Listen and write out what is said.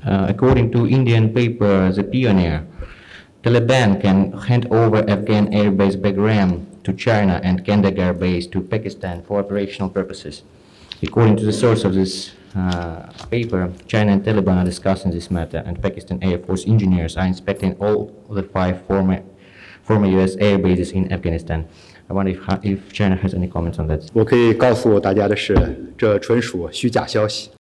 According to Indian paper The Pioneer, Taliban can hand over Afghan airbase Bagram to China and Kandahar base to Pakistan for operational purposes. According to the source of this paper, China and Taliban are discussing this matter, and Pakistan Air Force engineers are inspecting all the 5 former U.S. air bases in Afghanistan. I wonder if China has any comments on that. 我可以告诉大家的是，这纯属虚假消息。